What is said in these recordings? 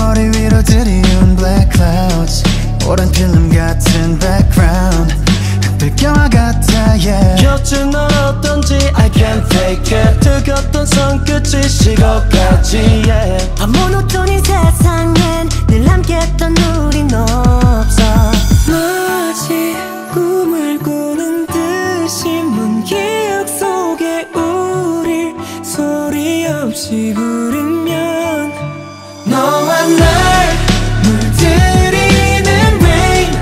머리 위로 들이운 black clouds 오랜 필름 같은 background 흑백영화 같아 yeah 곁은 넌 어떤지 I can't fake it 뜨겁던 손끝이 식어가지 yeah 아 모노톤인 세상엔 늘 함께했던 우린 없어 마치 꿈을 꾸는 듯이 먼 기억 속에 우리 소리 없이 부르면 너와 날 물들이는 rain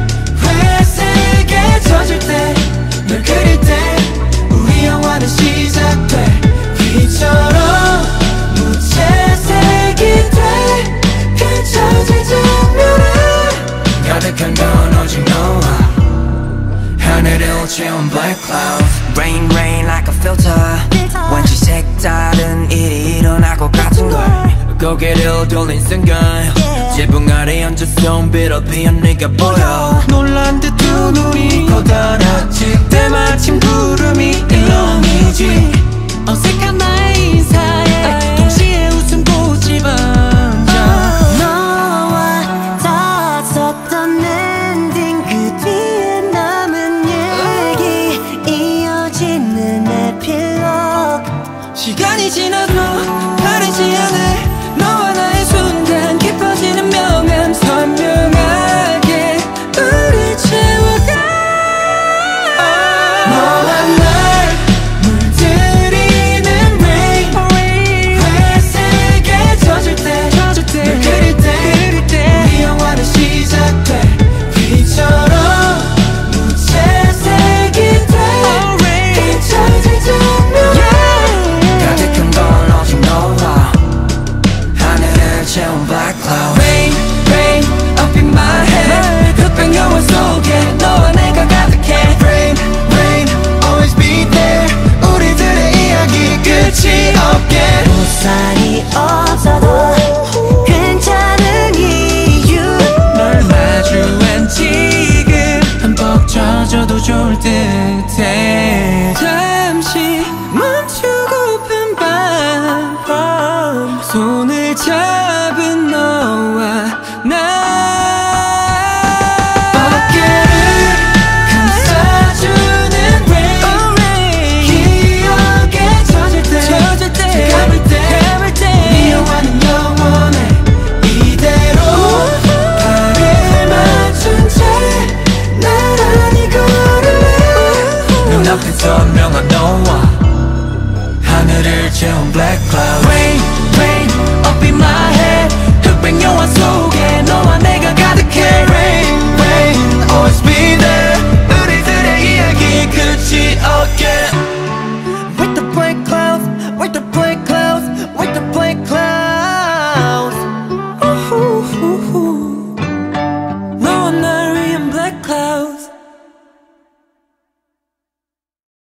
회색에 젖을 때 널 그릴 때 우리 영화는 시작돼 빛처럼 무채색이 돼 펼쳐질 장면에 가득한 건 오직 너와 하늘을 채운 black clouds Rain rain like a filter 원시 색다른 일이 일어날 것 같은 걸 고개를 돌린 순간 지붕 아래 앉아 손비로 피한 네가 보여 놀란 듯 두 눈이 고단하지 때마침 구름이 일렁이지 어색한 나의 인사에 동시에 웃음꽃이 번져 너와 닿았었던 엔딩 그 뒤에 남은 얘기 이어지는 에필로그 시간이 지나도 다르지 않아 너와 나의 순간 깊어지는 명암 선명하게 우릴 채워가 너와 날 물들이는 rain 회색에 젖을 때 널 그릴 때 우리 영화는 시작돼 빛처럼 무채색이 돼 잊혀질 장면 가득한 건 오직 너와 하늘을 채운 black cloud Rain, rain, up in my head 흑백 영화 속에 너와 내가 가득해 Rain, rain, always be there 우리들의 이야기 끝이 없게 우산이 없어도 괜찮은 이유 널 마주한 지금 흠뻑 젖어도 좋을 듯해 잠시 멈추고픈 밤 손을 잡은 너와 나 어깨를 감싸주는 rain 기억에 젖을 때 감을 때 우리 영화는 영원해 이대로 발을 맞춘 채 나란히 걸을래 눈앞에 선명한 너와 하늘을 채운 black cloud Rain